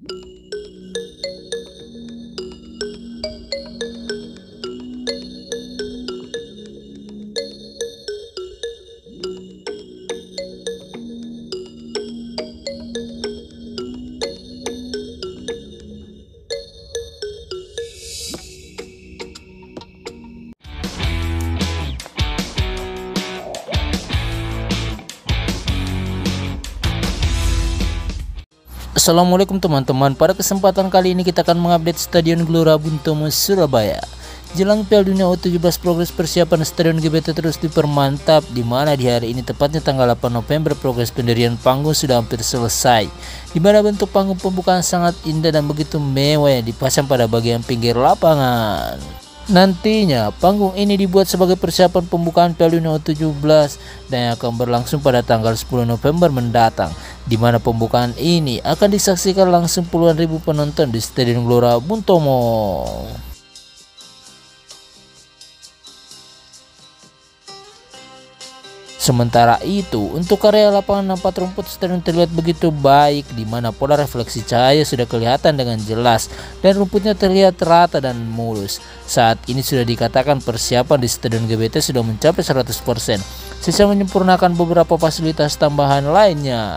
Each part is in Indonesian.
Assalamualaikum teman-teman, pada kesempatan kali ini kita akan mengupdate Stadion Gelora Bung Tomo Surabaya. Jelang Piala Dunia U17, progres persiapan Stadion GBT terus dipermantap, di mana di hari ini tepatnya tanggal 8 November progres pendirian panggung sudah hampir selesai, di mana bentuk panggung pembukaan sangat indah dan begitu mewah yang dipasang pada bagian pinggir lapangan. Nantinya panggung ini dibuat sebagai persiapan pembukaan Piala Dunia U17 dan yang akan berlangsung pada tanggal 10 November mendatang, di mana pembukaan ini akan disaksikan langsung puluhan ribu penonton di Stadion Gelora Bung Tomo. Sementara itu, untuk area lapangan nampak rumput stadion terlihat begitu baik, di mana pola refleksi cahaya sudah kelihatan dengan jelas dan rumputnya terlihat rata dan mulus. Saat ini sudah dikatakan persiapan di Stadion GBT sudah mencapai 100%, sisa menyempurnakan beberapa fasilitas tambahan lainnya.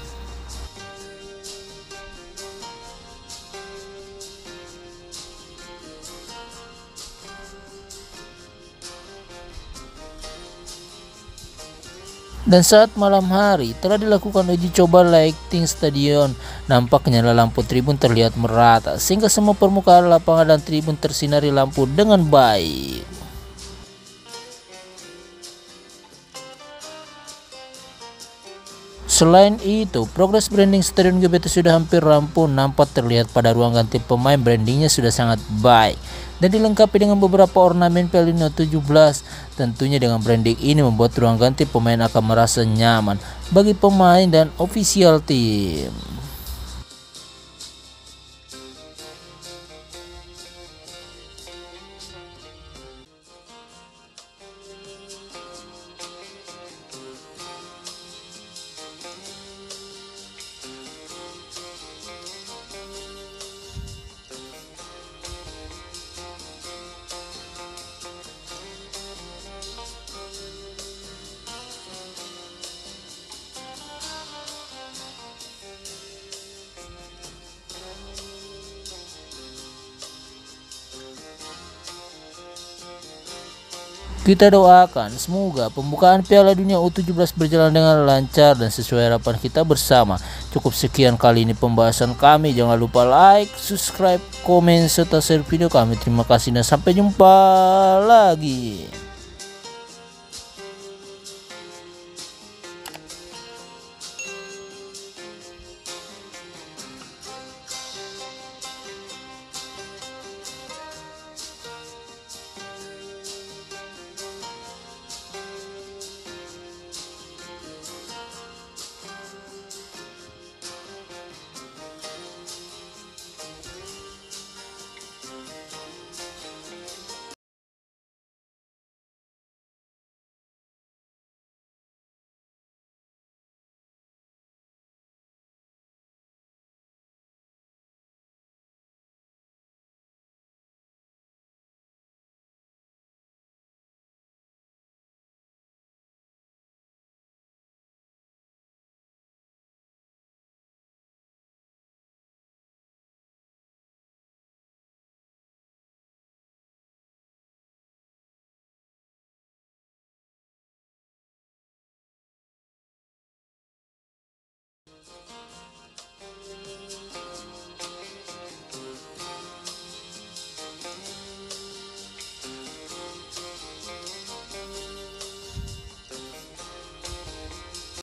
Dan saat malam hari telah dilakukan uji coba lighting stadion. Nampaknya lampu tribun terlihat merata sehingga semua permukaan lapangan dan tribun tersinari lampu dengan baik. Selain itu, progres branding Stadion GBT sudah hampir rampung. Nampak terlihat pada ruang ganti pemain brandingnya sudah sangat baik dan dilengkapi dengan beberapa ornamen Piala Dunia 17. Tentunya dengan branding ini membuat ruang ganti pemain akan merasa nyaman bagi pemain dan official tim. Kita doakan semoga pembukaan Piala Dunia U17 berjalan dengan lancar dan sesuai harapan kita bersama. Cukup sekian kali ini pembahasan kami. Jangan lupa like, subscribe, komen, serta share video kami. Terima kasih dan sampai jumpa lagi.